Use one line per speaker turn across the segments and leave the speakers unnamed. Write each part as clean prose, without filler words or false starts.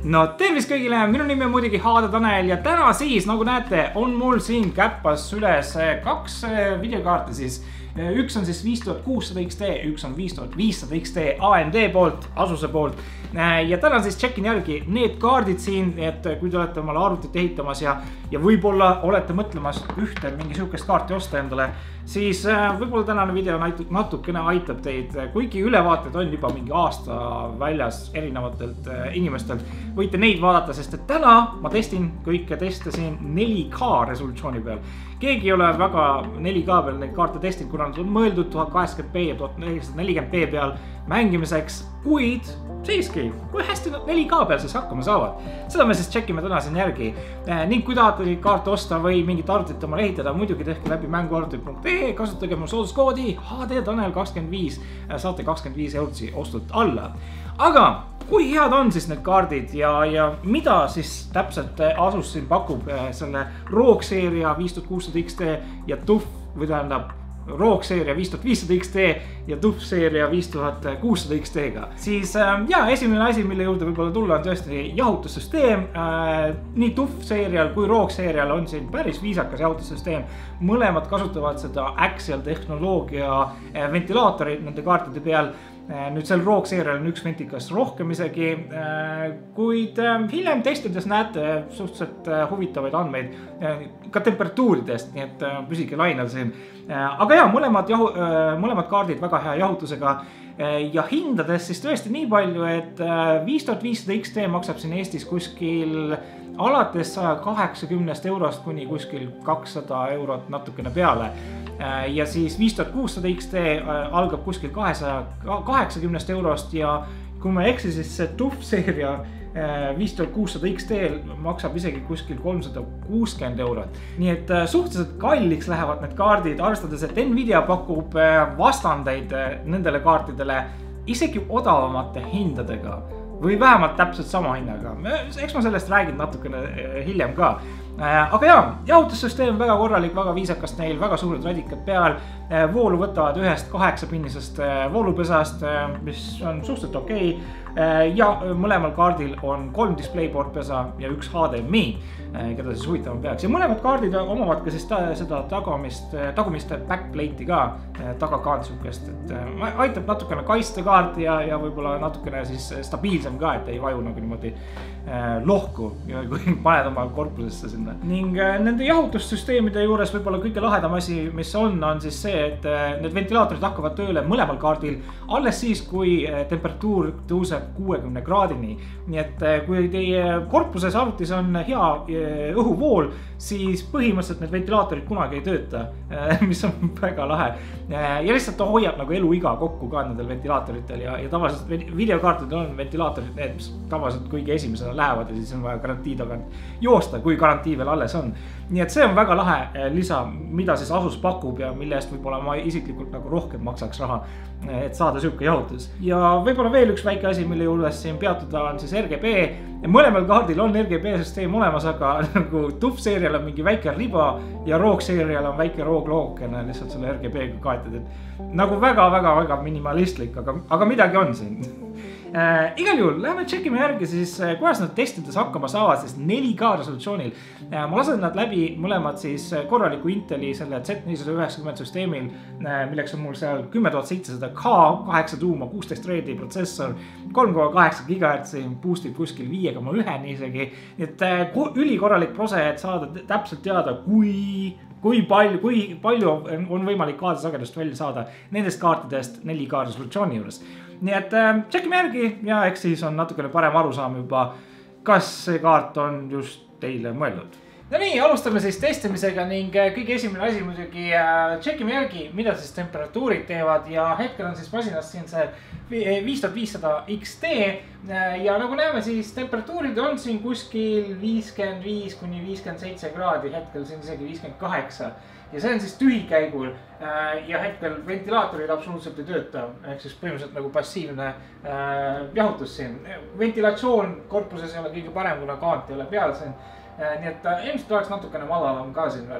No tervist kõigile, minu nimi on muidugi HD Tanel ja täna siis, nagu näete, on mul siin käppas üles kaks videokaarti siis. Üks on siis 5600 XT, üks on 5500 XT AMD poolt, Asuse poolt. Ja täna siis tšekin järgi need kaardid siin, et kui te olete omale arvutit ehitamas ja võib-olla olete mõtlemas ühte mingi sihukest kaarti osta endale, siis võib-olla tänane video natukene aitab teid, kuigi ülevaated on juba mingi aasta väljas erinevatelt inimestelt. Võite neid vaadata, sest et täna ma testin kõike testasin 4K resolutsiooni peal. Keegi ei ole väga 4K peal neid kaarte testinud, kuna nad on mõeldud 1080p ja 1440p peal mängimiseks, kuid siiski, kui hästi nad 4K peal siis hakkama saavad. Seda me siis tšekime täna siin järgi. Ning kui tahate neid kaarte osta või mingit arvutit omale ehitada, muidugi tehke läbi mänguarvutit.ee, kasutage mul sooduskoodi HDTanel25, saate 25 eurotsi ostult alla. Aga kui head on siis need kaardid ja mida siis täpselt Asus siin pakub selle ROG seeria 5600 XT ja TUF või tähendab ROG seeria 5500 XT ja TUF seeria 5600 XT-ga. Siis esimene asi, mille juurde võib-olla tulla on tõesti jahutussüsteem. Nii TUF seerial kui ROG seerial on siin päris viisakas jahutussüsteem. Mõlemad kasutavad seda Axial tehnoloogia ventilaatorit nende kaartide peal. Nüüd seal ROG seerial on üks ventikas rohkem isegi, kuid hiljem testides näete suhteliselt huvitavaid andmeid ka temperatuuridest, nii et püsige lainel siin. Aga mõlemad kaardid väga hea jahutusega ja hindades siis tõesti nii palju, et 5500 XT maksab siin Eestis kuskil alates 180 eurost kuni kuskil 200 eurot natukene peale. Ja siis 5600 XT algab kuskil 280 eurost ja kui ma eksi, siis see TUF seeria 5600 XT maksab isegi kuskil 360 eurot. Nii et suhteliselt kalliks lähevad need kaardid, arvestades, et Nvidia pakub vastandeid nendele kaartidele isegi odavamate hindadega või vähemalt täpselt sama hinnaga. Eks ma sellest räägin natukene hiljem ka. Aga jahutussüsteem väga korralik, väga viisakas neil, väga suured radikad peal. Voolu võtavad ühest 8-pinnisest voolupesast, mis on suhteliselt okei. Ja mõlemal kaardil on 3 DisplayPort pesa ja 1 HDMI, keda siis huvitama peaks. Ja mõlemad kaardid omavad ka siis seda tagumist backplate'i ka, tagakaantsukest. Aitab natukene kaitsta kaarti ja võib-olla natukene siis stabiilsem ka, et ei vaju nagu niimoodi lohku, kui paned oma korpusesse sinna. Ning nende jahutussüsteemide juures võib-olla kõige lahedam asi, mis on siis see, et need ventilaatorid hakkavad tööle mõlemal kaardil alles siis, kui temperatuur tõuseb 60 kraadini. Nii et kui teie korpuses arvutis on hea õhuvool, siis põhimõtteliselt need ventilaatorid kunagi ei tööta, mis on väga lahe. Ja lihtsalt ta hoiab nagu eluiga kokku ka nendel ventilaatoritel ja tavaliselt videokaartidel on ventilaatorid need, mis tavaliselt kõige esimesena lähevad ja siis on vaja garantii tagant joosta, kui garantii veel alles on. Nii et see on väga lahe lisa, mida siis Asus pakub ja mille eest võib-olla ma isiklikult nagu rohkem maksaks raha, et saada süuke jahutus. Ja võib-olla veel üks väike asi, mille juures siin peatuda on siis RGB. Mõlemal kaardil on RGB süsteem olemas, aga nagu TUF seerial on mingi väike riba ja ROG seerial on väike ROG-lookene lihtsalt selle RGB-ga kaetud. Nagu väga minimalistlik, aga midagi on siin. Igal juhul, läheme tšekime järgi siis, kuidas nad testides hakkama saavad siis 4K resolutsioonil. Ma lasen nad läbi mõlemad siis korraliku Inteli selle Z490 süsteemil, milleks on mul seal 10700K, 8 tuuma, 16 threadi protsessor, 3,8 GHz, boostib kuskil 5,1 isegi. Et ülikorralik prose, et saada täpselt teada, kui palju on võimalik kaadesagedust välja saada nendest kaartidest 4K resolutsiooni juures. Nii et tšekime järgi ja eks siis on natukene parem arusaam juba, kas see kaart on just teile mõeldud. No nii, alustame siis testimisega ning kõige esimene asi muidugi tšekime järgi, mida siis temperatuurid teevad ja hetkel on siis masinas siin see 5500 XT ja nagu näeme siis temperatuurid on siin kuskil 55 kuni 57 kraadi, hetkel siin isegi 58 ja see on siis tühikäigul ja hetkel ventilaatorid absoluutselt ei tööta, ehk siis põhimõtteliselt nagu passiivne jahutus siin. Ventilatsioon korpuses ei ole kõige parem, kuna kaant ei ole peal siin. Nii et ilmselt oleks natukene madalam ka siin veel.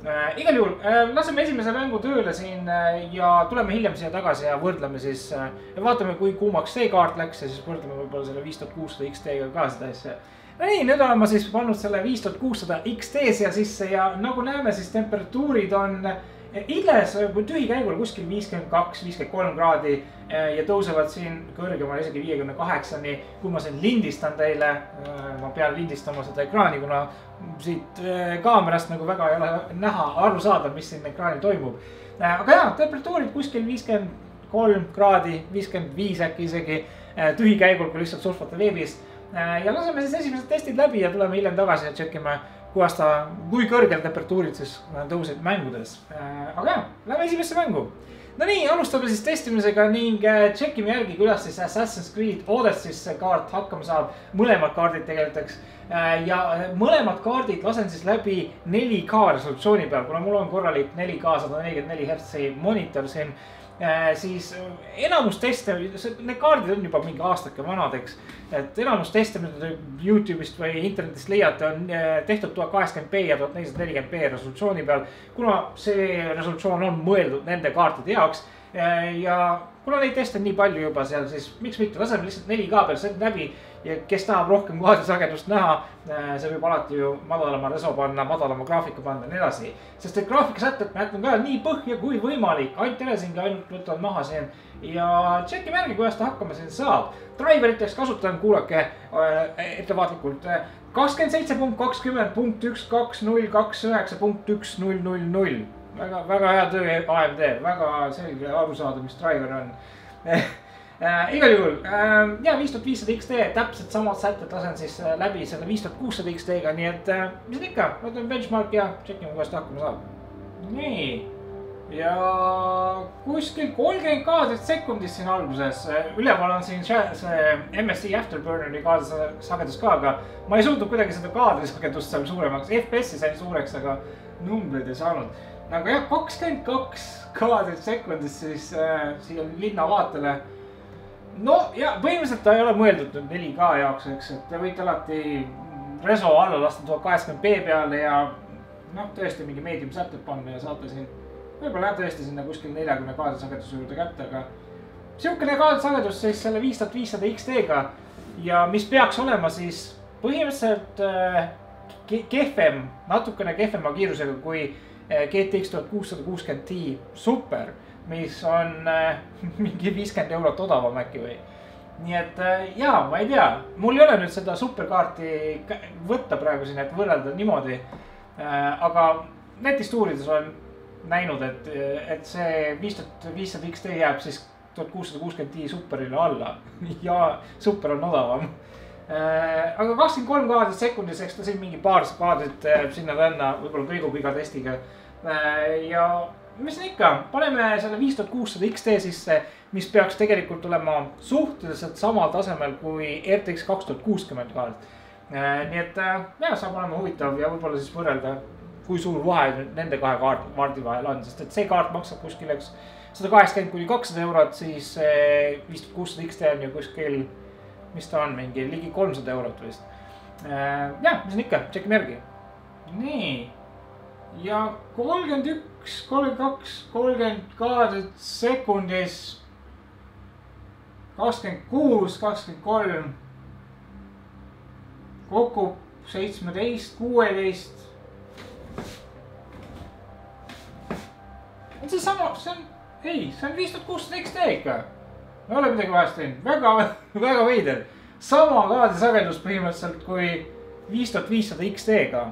Igal juhul laseme esimese mängu tööle siin ja tuleme hiljem siia tagasi ja võrdleme siis ja vaatame, kui kuumaks see kaart läks ja siis võrdleme võib-olla selle 5600 XT-ga ka seda asja. No nii, nüüd olen ma siis pannud selle 5600 XT siia sisse ja nagu näeme, siis temperatuurid on Idles tühikäigul kuskil 52-53 kraadi ja tõusevad siin kõrgemal isegi 58-ni. Kui ma siin lindistan teile, ma pean lindistama seda ekraani, kuna siit kaamerast nagu väga ei ole näha, aru saada, mis siin ekraanil toimub. Aga jah, temperatuurid kuskil 53 kraadi, 55 äkki isegi tühikäigul, kui lihtsalt surfate veebis. Ja laseme siis esimesed testid läbi ja tuleme hiljem tagasi ja tšekkime, kui kõrgel temperatuurid siis tõusid mängudes. Aga jah, lähme esimesse mängu. No nii, alustame siis testimisega ning tšekkime järgi, kuidas siis Assassin's Creed Odyssey's see kaart hakkama saab. Mõlemad kaardid tegeletakse ja mõlemad kaardid lasen siis läbi 4K resolutsiooni peal, kuna mul on korralik 4K 144 Hz monitor siin. Siis enamus teste, need kaardid on juba mingi aastake vanadeks, et enamus teste, mida YouTube'ist või internetist leiate, on tehtud 1080p ja 1440p resolutsiooni peal, kuna see resolutsioon on mõeldud nende kaartide jaoks. Ja kuna neid teste on nii palju juba seal, siis miks mitte, laseme lihtsalt 4K peal see läbi ja kes tahab rohkem kaadrisagedust näha, see võib alati ju madalama reso panna, madalama graafika panna ja nii edasi. Sest et graafikasätted ma jätan ka nii põhja kui võimalik, ainult telesingi ainult võtavad maha siin ja tšekkime järgi, kuidas ta hakkama siin saab. Driveriteks kasutan, kuulake ettevaatlikult 27.20.12029.100. Väga hea töö AMD, väga selge aru saada, mis driver on. Igal juhul, ja 5500 XT, täpselt samad sätted lasen siis läbi selle 5600 XT-ga, nii et mis on ikka, võtame benchmark ja tšekkime, kuidas ta hakkama saab. Nii, ja kuskil 30 kaadrit sekundis siin alguses, üleval on siin see MSI Afterburneri kaadrisagedus ka, aga ma ei suutnud kuidagi seda kaadrisagedust seal suuremaks, FPS-i sain suureks, aga numbrid ei saanud. Aga jah, 22 kaadrit sekundis siis siia linna vaatele. No ja põhimõtteliselt ta ei ole mõeldud 4K jaoks, eks, et te võite alati reso alla lasta 1080p peale ja noh, tõesti mingi medium sätted panna ja saate siin võib-olla tõesti sinna kuskil 40 kaadrisageduse juurde kätte, aga siukene kaadrisagedus siis selle 5500 XT-ga ja mis peaks olema siis põhimõtteliselt kehvem, natukene kehvema kiirusega kui GTX 1660 Ti Super, mis on mingi 50 eurot odavam äkki või. Nii et jaa, ma ei tea, mul ei ole nüüd seda superkaarti võtta praegu siin, et võrrelda niimoodi. Aga netist uurides olen näinud, et see 5500 XT jääb siis 1660 Ti Superile alla ja Super on odavam. Aga 23 kaadrit sekundis, eks ta siin mingi paar kaadrit sinna tänna, võib-olla kõigub iga testiga. Ja mis on ikka, paneme selle 5600 XT sisse, mis peaks tegelikult olema suhteliselt samal tasemel kui RTX 2060 kaart. Nii et jah, saab olema huvitav ja võib-olla siis võrrelda, kui suur vahe nende kahe kaardi vahel on, sest et see kaart maksab kuskileks 180–200 eurot, siis 5600 XT on ju kuskil, mis ta on, mingi ligi 300 eurot vist. Jah, mis on ikka, tšekkime järgi. Nii, ja 31, 32, 30 kaadrit sekundis, 26, 23, kokku 17, 16. See sama, see on 5600 XT ikka. Me oleme midagi vahest teinud, väga veider. Sama kaadrisagedus põhimõtteliselt kui 5500 XT-ga.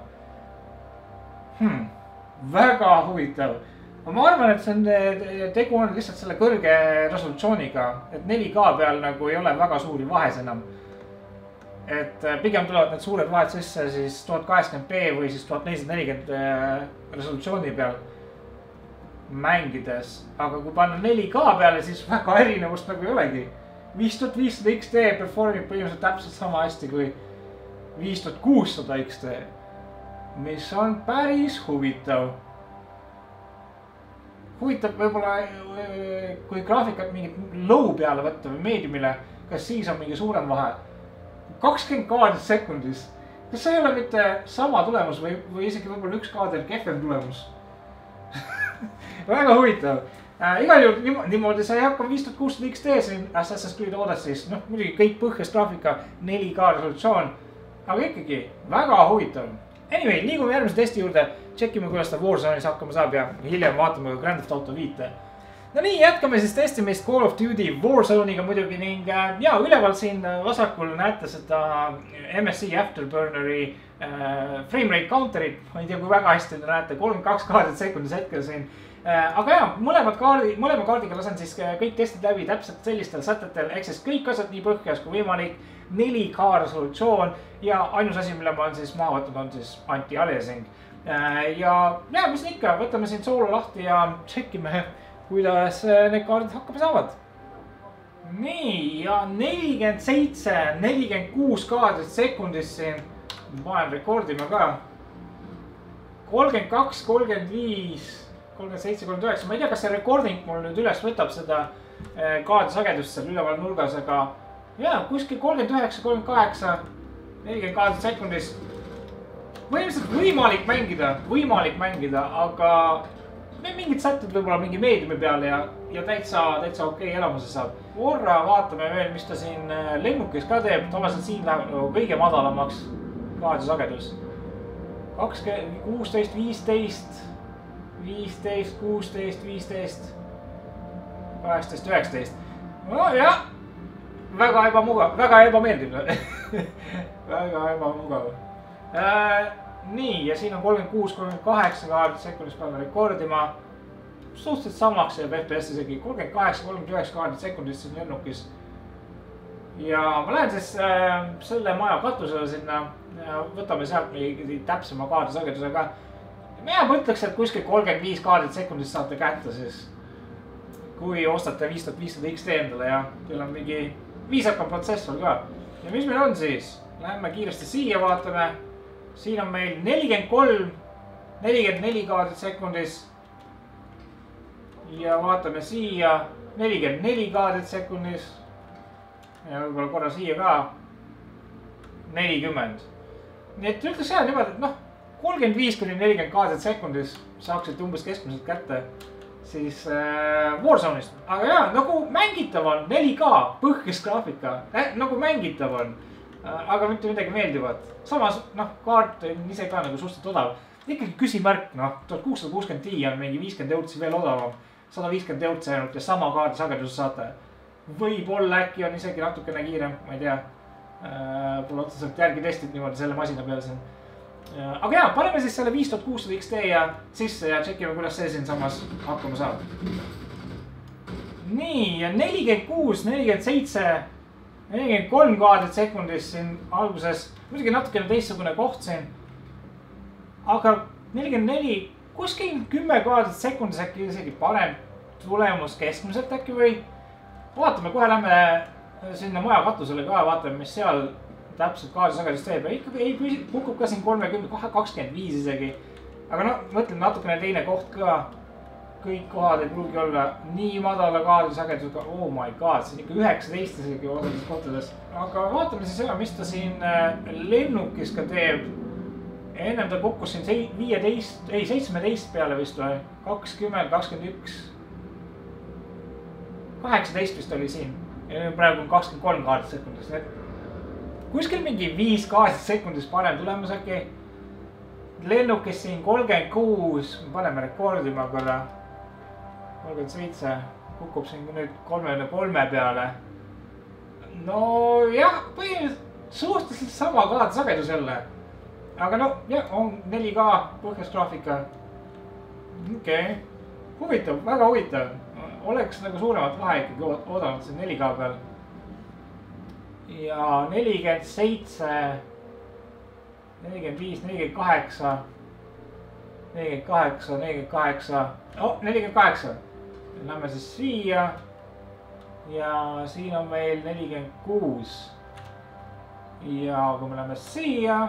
Väga huvitav. Ma arvan, et see on tegu on lihtsalt selle kõrge resolutsiooniga, et 4K peal nagu ei ole väga suuri vahes enam. Et pigem tulevad need suured vahed sisse siis 1080p või siis 1440 resolutsiooni peal mängides. Aga kui panna 4K peale, siis väga erinevust nagu ei olegi. 5500 XT performib põhimõtteliselt täpselt sama hästi kui 5600 XT. Mis on päris huvitav. Huvitav võib-olla, kui graafikat mingit low peale võtta või mediumile, kas siis on mingi suurem vahe? 20 kaadrit sekundis. Kas see ei ole mitte sama tulemus või isegi võib-olla üks kaader kehvem tulemus? väga huvitav. Igal juhul niimoodi sai hakkama 5600 XT siin Assassin's Creed Odyssey's. Noh, muidugi kõik põhjas graafika, 4K resolutsioon. Aga ikkagi väga huvitav. Anyway, liigume järgmise testi juurde. Tšekkime, kuidas ta Warzone'is hakkama saab ja hiljem vaatame ka Grand Theft Auto 5. No nii, jätkame siis testimist Call of Duty Warzone'iga muidugi ning ja üleval siin vasakul näete seda MSI Afterburneri framerate counterit. Ma ei tea, kui väga hästi te näete, 32 kaadrit sekundis hetkel siin. Aga jah, mõlema kaardiga lasen siis kõik testid läbi täpselt sellistel sätetel. Ehk siis kõik asjad nii põhjas kui võimalik, 4K resolutsioon ja ainus asi, mille ma on siis maha võtnud, on siis anti-aliasing. Ja mis ikka, võtame siin soolo lahti ja tšekkime, kuidas need kaardid hakkama saavad. Nii, ja 47, 46 kaadrit sekundis siin. Panen rekordime ka. 32, 35, 37, 39. Ma ei tea, kas see recording mul nüüd üles võtab seda kaadri sagedust seal üleval nurgas, aga jaa, kuskil 39, 38, 40 kaadrit sekundis. Põhimõtteliselt võimalik mängida, aga mingid sätted võib-olla mingi meediumi peal ja täitsa okei elamuse saab. Korra vaatame veel, mis ta siin lennukis ka teeb. Tavaliselt siin läheb kõige madalamaks kaadri sagedus. 20, 16, 15, 15, 16, 15, 18, 19. No jah, väga ebamugav, väga ebameeldiv. Väga ebamugav. Nii, ja siin on 36, 38 kaadrit sekundis peame rekordima. Suhteliselt samaks jääb FPS isegi 38, 39 kaadrit sekundis siin lennukis. Ja ma lähen siis selle maja katusele sinna ja võtame sealt mingi täpsema kaadri sagedusega. Mina mõtleks, et kuskil 35 kaadrit sekundis saate kätte siis, kui ostate 5500 XT endale ja teil on mingi viisakam protsessor ka. Ja mis meil on siis? Läheme kiiresti siia, vaatame. Siin on meil 43, 44 kaadrit sekundis. Ja vaatame siia 44 kaadrit sekundis. Ja võib-olla korra siia ka 40. Nii et ütleks jah niimoodi, et 35-40 kaadrit sekundis saaksid umbes keskmiselt kätte siis Warzone'ist. Aga jah, nagu mängitav on 4K põhjas graafika, nagu mängitav on. Aga mitte midagi meeldivat. Samas, kaart on ise ka nagu suhteliselt odav. Ikkagi küsimärk, 1660 Ti on mingi 50 eurtsi veel odavam. 150 eurtsi ainult ja sama kaardi sageduse saate. Võib-olla äkki on isegi natukene kiirem, ma ei tea. Pole otseselt järgi testid niimoodi selle masina peal siin. Aga jah, paneme siis selle 5600 XT ja sisse ja tšekkime, kuidas see siin samas hakkama saab. Nii, ja 46, 47... 43 kaadrit sekundis siin alguses, muidugi natukene teistsugune koht siin. Aga 44, kuskil 10 kaadrit sekundis äkki isegi parem tulemus keskmiselt äkki või. Vaatame, kohe lähme sinna maja katusele ka, vaatame, mis seal täpselt kaadri sagedust teeb. Ikkagi kukub ka siin 30, 25 isegi. Aga mõtlen natukene teine koht ka. Kõik kohad ei pruugi olla nii madala kaadri sagedusega. Oh my god, see on ikka 19 isegi osades kohtades. Aga vaatame siis ära, mis ta siin lennukis ka teeb. Ennem ta kukkus siin 17 peale vist või? 20, 21. 18 vist oli siin. Ja praegu on 23 kaadrit sekundis. Kuskil mingi 5 kaadrit sekundis parem tulemus äkki. Lennukis siin 36. Paneme rekordima korra. 37 kukub siin nüüd 33 peale. No jah, põhimõtteliselt suhteliselt sama kaadri sagedus jälle. Aga jah, on 4K põhjas graafika. Okei, huvitav, väga huvitav. Oleks nagu suuremat vahe ikkagi oodanud siin 4K peal. Ja 47, 45, 48, 48, 48, 48. Lähme siis siia ja siin on meil 46 ja kui me lähme siia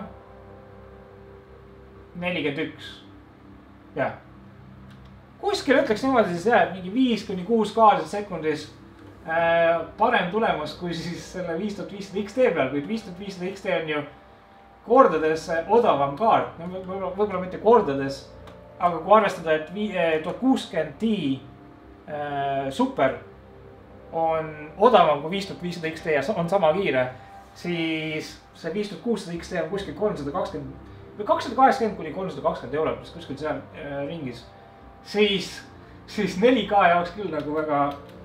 41. Jah. Kuskil ütleks niimoodi siis jah, mingi 5-6 kaadrit sekundis parem tulemus kui siis selle 5500 XT peal, kuid 5500 XT on ju kordades odavam kaart, võib-olla mitte kordades, aga kui arvestada, et 1060 Ti super on odavam kui 5500 XT ja on sama kiire, siis see 5600 XT on kuskil 320 või 280 kuni 320 eurot, mis kuskil seal ringis. Siis 4K jaoks küll nagu väga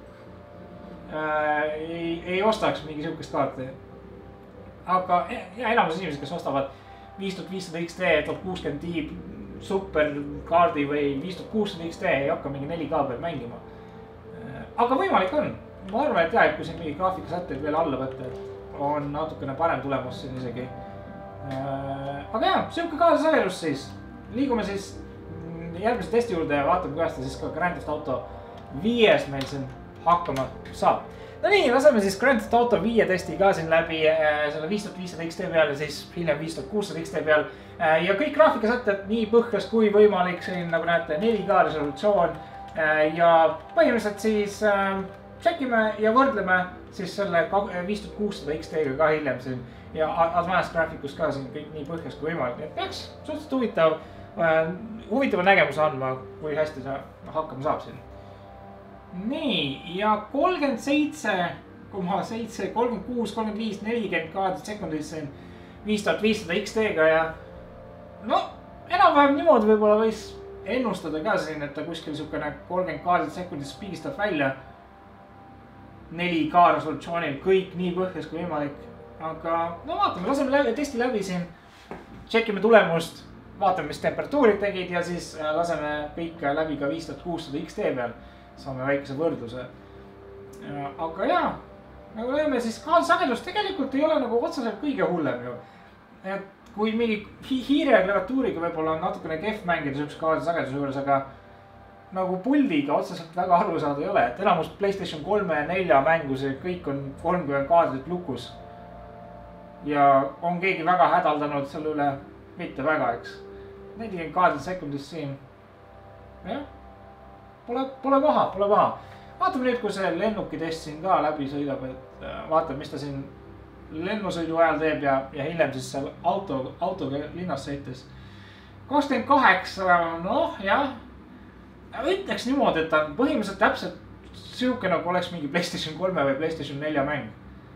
ei ostaks mingi sihukest kaarti. Aga ja enamus inimesed, kes ostavad 5500 XT 1060 Ti super kaardi või 5600 XT ei hakka mingi 4K peal mängima. Aga võimalik on. Ma arvan, et jah, et kui siin mingi graafikasätteid veel alla võtta, et on natukene parem tulemus siin isegi. Aga jah, sihuke kaasasagedus siis. Liigume siis järgmise testi juurde ja vaatame, kuidas ta siis ka Grand Theft Auto 5 meil siin hakkama saab. No nii, laseme siis Grand Theft Auto 5 testi ka siin läbi selle 5500 XT peal ja siis hiljem 5600 XT peal. Ja kõik graafikasätted nii põhjas kui võimalik, siin nagu näete 4K resolutsioon. Ja põhimõtteliselt siis tšekime ja võrdleme siis selle 5600 XT-ga ka hiljem siin. Ja Advanced Graphics ka siin kõik nii põhjas kui võimalik. Nii et peaks suhteliselt huvitava nägemuse andma, kui hästi see hakkama saab siin. Nii, ja 37,7, 36, 35, 40 kaadrit sekundis siin 5500 XT-ga ja no, enam-vähem niimoodi võib-olla võis ennustada ka siin, et ta kuskil sihukene 30 kaadrit sekundis pigistab välja 4K resolutsioonil kõik nii põhjas kui võimalik. Aga no vaatame, laseme testi läbi siin, tšekime tulemust, vaatame, mis temperatuurid tegid ja siis laseme kõik läbi ka 5600 XT peal. Saame väikese võrdluse. Aga jaa, nagu näeme, siis kaasasagedus tegelikult ei ole nagu otseselt kõige hullem ju. Et kui mingi hiire ja klaviatuuriga võib-olla on natukene kehv mängida sihukese kaasasageduse juures, aga nagu puldiga otseselt väga aru saada ei ole. Et enamus PlayStation 3 ja 4 mängus kõik on 30 kaadrit lukus. Ja on keegi väga hädaldanud selle üle, mitte väga, eks. 40 kaadrit sekundis siin. Jah. Pole paha. Vaatame nüüd, kui see lennuki test siin ka läbi sõidab, et vaatame, mis ta siin lennusõidu ajal teeb ja hiljem siis seal autoga linnas sõites. 28, noh jah. Ütleks niimoodi, et ta on põhimõtteliselt täpselt sihuke nagu oleks mingi PlayStation 3 või PlayStation 4 mäng.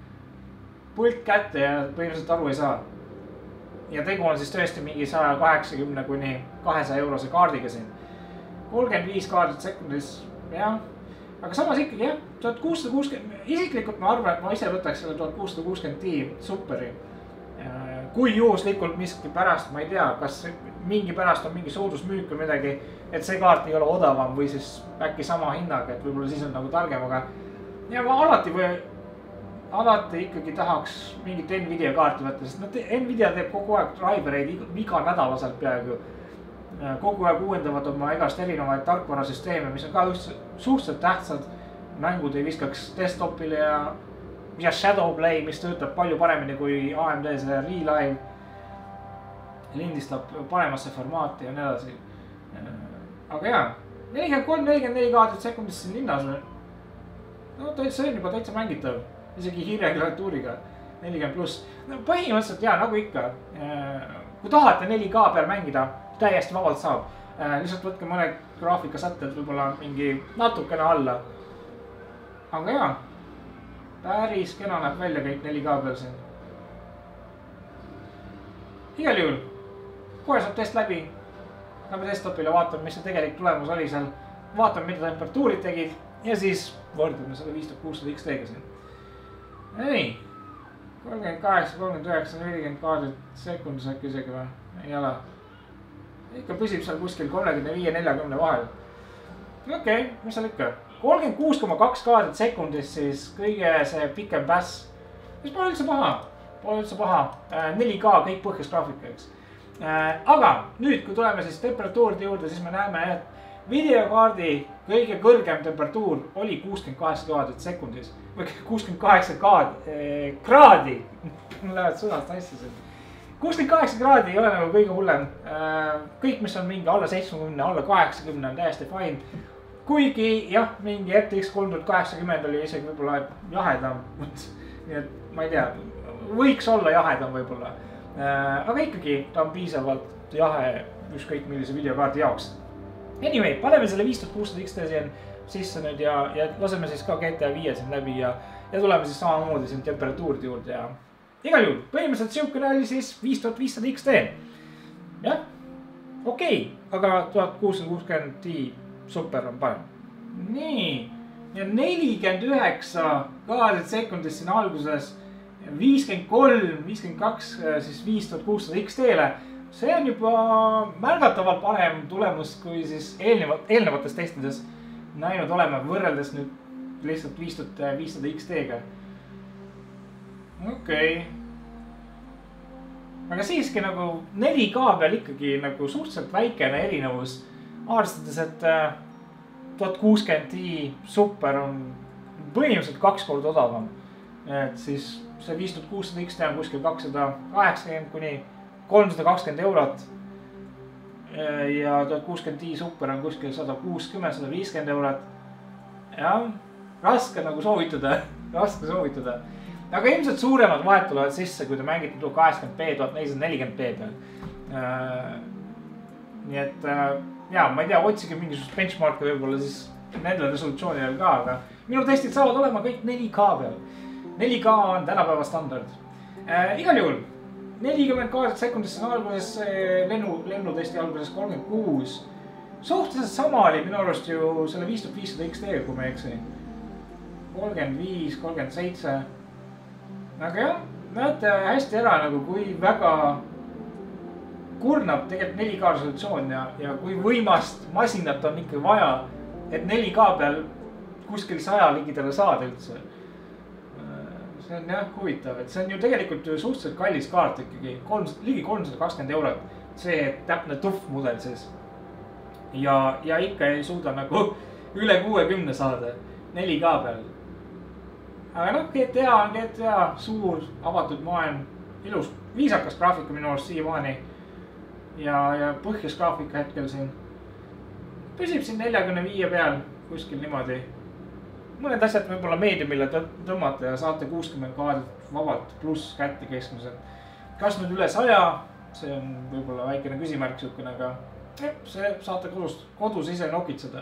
Pult kätte ja põhimõtteliselt aru ei saa. Ja tegu on siis tõesti mingi 180 kuni 200 eurose kaardiga siin. 35 kaardit sekundis, jah. Aga samas ikkagi jah, 1660, isiklikult ma arvan, et ma ise võtaks selle 1660 Ti superi. Kui juhuslikult miski pärast, ma ei tea, kas mingi pärast on mingi soodusmüük või midagi, et see kaart ei ole odavam või siis äkki sama hinnaga, et võib-olla siis on nagu targem, aga ja ma alati ikkagi tahaks mingit Nvidia kaarti võtta, sest Nvidia teeb kogu aeg drivereid iga nädalaselt peaaegu. Kogu aeg uuendavad oma igast erinevaid tarkvarasüsteeme, mis on ka suhteliselt tähtsad. Mängud ei viskaks desktopile ja Shadowplay, mis töötab palju paremini kui AMD see Relive. Lindistab paremasse formaati ja nii edasi. Aga jaa, 43-44 kaadrit sekundis siin linnas. No see on juba täitsa mängitav, isegi hiire klaviatuuriga 40+. No põhimõtteliselt jaa, nagu ikka. Kui tahate 4K peal mängida, täiesti vabalt saab. Lihtsalt võtke mõne graafikasätted võib-olla mingi natukene alla. Aga jaa, päris kena näeb välja kõik 4K peal siin. Igal juhul, kohe saab test läbi. Läbi desktopile vaatame, mis see tegelik tulemus oli seal. Vaatame, mida temperatuurid tegid ja siis võrdleme selle 5600 XT-ga siin. Nii, 38, 39, 40 kaadrit sekundis äkki isegi või? Ei ole. Ikka püsib seal kuskil 35-40 vahel. Okei, mis seal ikka? 36,2 kaadrit sekundis siis kõige see pikem päss. Mis pole üldse paha. 4K kõik põhjas graafika, eks. Aga nüüd, kui tuleme siis temperatuuride juurde, siis me näeme, et videokaardi kõige kõrgem temperatuur oli 68 kaadrit sekundis. Või 68 kraadi. Mul lähevad sõnast asja siin. 68 kraadi ei ole nagu kõige hullem. Kõik, mis on mingi alla 70, alla 80 on täiesti fine. Kuigi jah, mingi RTX 3080 oli isegi võib-olla jahedam. Nii et ma ei tea, võiks olla jahedam võib-olla. Aga ikkagi ta on piisavalt jahe ükskõik millise videokaardi jaoks. Anyway, paneme selle 5600 XT siin sisse nüüd ja laseme siis ka GTA 5 siin läbi ja tuleme siis samamoodi siin temperatuuride juurde ja igal juhul, põhimõtteliselt siukene oli siis 5500 XT. jah, okei, aga 1660 Ti super on parem. Nii, ja 49 kaadrit sekundis siin alguses, 53, 52 siis 5600 XT-le. See on juba märgatavalt parem tulemus, kui siis eelnevates testides näinud oleme võrreldes nüüd lihtsalt 5500 XT-ga. Okei. Aga siiski nagu 4K peal ikkagi nagu suhteliselt väikene erinevus. Arvestades, et 1060 Ti super on põhimõtteliselt 2 korda odavam. Et siis see 5600 XT on kuskil 280 kuni 320 eurot ja 1060 Ti super on kuskil 160-150 eurot. jah, raske nagu soovitada, aga ilmselt suuremad vahet tulevad sisse, kui te mängite 1080p, 1440p peal. Nii et jaa, ma ei tea, otsige mingisugust benchmarki võib-olla siis nendel resolutsioonidel ka, aga minu testid saavad olema kõik 4K peal. 4K on tänapäeva standard. Igal juhul 40 kaadrit sekundisse on alguses lennutesti alguses 36. Suhteliselt sama oli minu arust ju selle 5500 XT, kui ma eksi. 35, 37. Aga jah, näete hästi ära nagu kui väga kurnab tegelikult 4K resolutsioon ja kui võimast masinat on ikka vaja, et 4K peal kuskil 100 ligidele saada üldse. See on jah huvitav, et see on ju tegelikult suhteliselt kallis kaart ikkagi, ligi 320 eurot, see täpne tuff mudel siis. Ja ikka ei suuda nagu üle 60 saada 4K peal. Aga noh, GTA on GTA, suur, avatud maailm, ilus, viisakas graafika minu arust siiamaani. Ja põhjas graafika hetkel siin. Püsib siin 45 peal kuskil niimoodi. Mõned asjad võib-olla meediumile tõmmata ja saate 60 kaadrit vabalt pluss kätte keskmiselt. Kas nüüd üle 100, see on võib-olla väikene küsimärk siukene, aga see saate kodus ise nokitseda.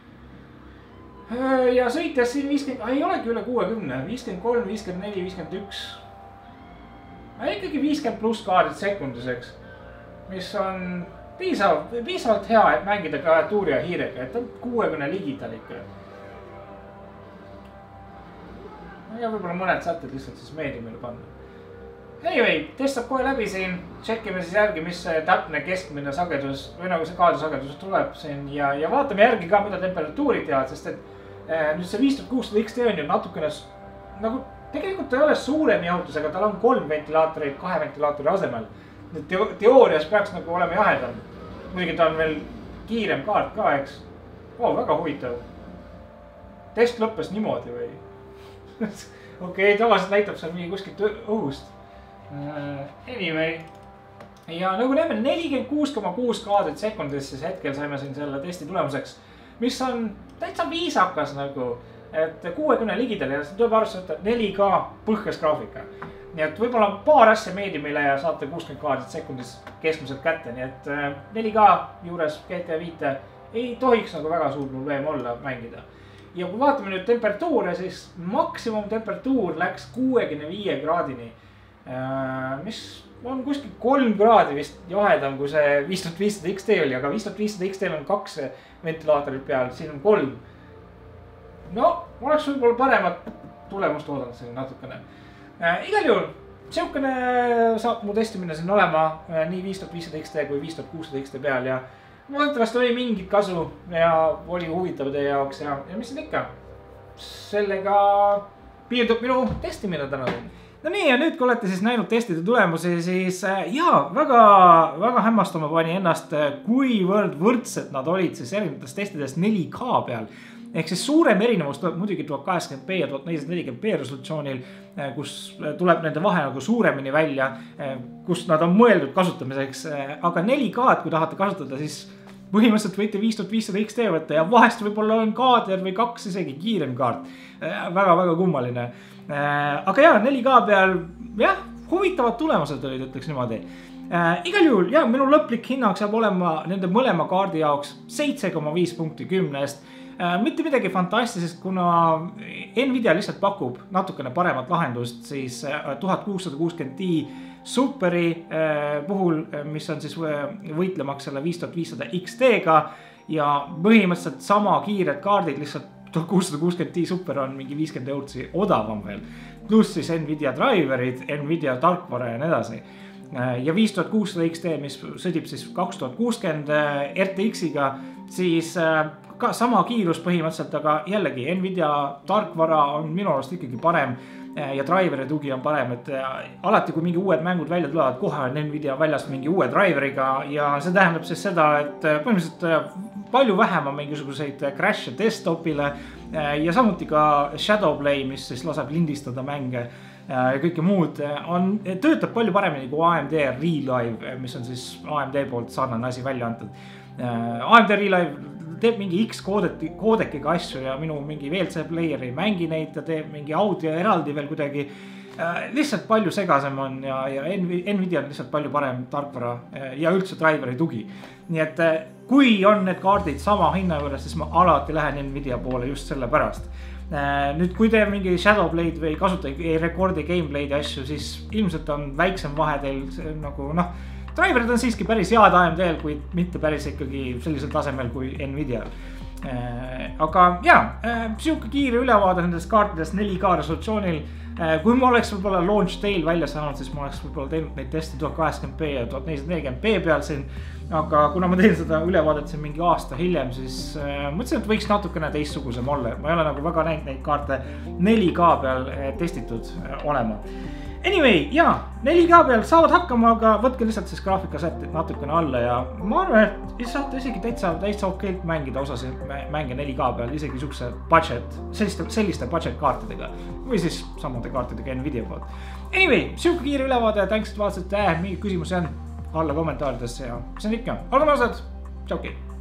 Ja sõites siin 50, ei olegi üle 60, 53, 54, 51. Ikkagi 50 pluss kaadrit sekundiseks, mis on piisavalt hea, et mängida klaviatuuri ja hiirega, et on 60 ligidal ikka. Ja võib-olla mõned sätted lihtsalt siis meediumile panna. Anyway, test saab kohe läbi siin. Tšekkime siis järgi, mis see täpne keskmine sagedus või nagu see kaadrisagedus tuleb siin ja vaatame järgi ka, mida temperatuurid teavad, sest et nüüd see 5600 XT on ju natukene nagu tegelikult ta ei ole suurem jahutus, aga tal on 3 ventilaatoreid 2 ventilaatori asemel. Teoorias peaks nagu olema jahedam. Muidugi ta on veel kiirem kaart ka, eks. Väga huvitav. Test lõppes niimoodi või? Okei, tavaliselt näitab seal mingi kuskilt õhust. Anyway. Ja nagu näeme 46,6 kaadrit sekundis, siis hetkel saime siin selle testi tulemuseks, mis on täitsa viisakas nagu, et 60 ligidel ja tuleb arvestada 4K põhjas graafika. Nii et võib-olla paar asja meediumile ja saate 60 kaadrit sekundis keskmiselt kätte, nii et 4K juures GTA 5 ei tohiks nagu väga suur probleem olla mängida. Ja kui vaatame nüüd temperatuure, siis maksimum temperatuur läks 65 kraadini, mis on kuskil 3 kraadi vist jahedam kui see 5500 XT oli, aga 5500 XT on 2 ventilaatorit peal, siin on 3. No, oleks võib-olla paremat tulemust oodanud siin natukene. Igal juhul, siukene saab mu testimine siin olema nii 5500 XT kui 5600 XT peal ja mõttavast oli mingit kasu ja oli huvitav teie jaoks ja mis siin ikka. Sellega piirdub minu testimine täna. No nii, ja nüüd kui olete siis näinud testide tulemusi, siis jaa, väga hämmastama pani ennast, kuivõrd võrdsed nad olid siis erinevates testides 4K peal. Ehk siis suurem erinevus tuleb muidugi 1080p ja 1440p resolutsioonil, kus tuleb nende vahe nagu suuremini välja, kus nad on mõeldud kasutamiseks. Aga 4K, kui tahate kasutada, siis põhimõtteliselt võite 5500 XT võtta ja vahest võib-olla on kaader või 2 isegi kiirem kaart. Väga kummaline. Aga jah, 4K peal, jah, huvitavad tulemused olid, ütleks niimoodi. Igal juhul, ja minu lõplik hinnang saab olema nende mõlema kaardi jaoks 7,5 punkti 10-st. Mitte midagi fantastilist, kuna Nvidia lihtsalt pakub natukene paremat lahendust, siis 1660 Ti Superi puhul, mis on siis võitlemaks selle 5500 XT-ga ja põhimõtteliselt sama kiired kaardid, lihtsalt 1660 Ti Super on mingi 50 eurtsi odavam veel, pluss siis Nvidia driverid, Nvidia tarkvara ja nii edasi. Ja 5600 XT, mis sõdib siis 2060 RTX-iga, siis ka sama kiirus põhimõtteliselt, aga jällegi Nvidia tarkvara on minu arust ikkagi parem ja driveri tugi on parem, et alati kui mingi uued mängud välja tulevad, kohe on Nvidia väljas mingi uue driveriga ja see tähendab siis seda, et põhimõtteliselt palju vähem on mingisuguseid crash'e desktopile ja samuti ka Shadowplay, mis siis laseb lindistada mänge ja kõike muud, töötab palju paremini kui AMD Relive, mis on siis AMD poolt sarnane asi välja antud. AMD Relive teeb mingi X-koodekiga asju ja minu mingi VLC player ei mängi neid, ta teeb mingi audio eraldi veel kuidagi. Lihtsalt palju segasem on ja Nvidia on lihtsalt palju parem tarkvara ja üldse driveri tugi. Nii et kui on need kaardid sama hinna juures, siis ma alati lähen Nvidia poole just selle pärast. Nüüd kui teeb mingi Shadowblade või kasuta ei rekordi Gameblade'i asju, siis ilmselt on väiksem vahe teil nagu driverid on siiski päris head AMD-l, kuid mitte päris ikkagi sellisel tasemel kui Nvidia. Aga siuke kiire ülevaade nendest kaartidest 4K resolutsioonil. Kui ma oleks võib-olla launch Day'l välja saanud, siis ma oleks võib-olla teinud neid teste 1080p ja 1440p peal siin. Aga kuna ma teen seda ülevaadet siin mingi aasta hiljem, siis mõtlesin, et võiks natukene teistsugusem olla. Ma ei ole nagu väga näinud neid kaarte 4K peal testitud olema. Anyway, 4K peal saavad hakkama, aga võtke lihtsalt siis graafikasätted natukene alla ja ma arvan, et saate isegi täitsa okeilt mängida osasid mänge 4K peal, isegi selliste budget kaartidega või siis samade kaartidega Nvidia poolt. Anyway, siuke kiire ülevaade, thanks, et vaatasite, mingi küsimus on alla kommentaaridesse ja see on ikka. Olgem ausad, tšauki!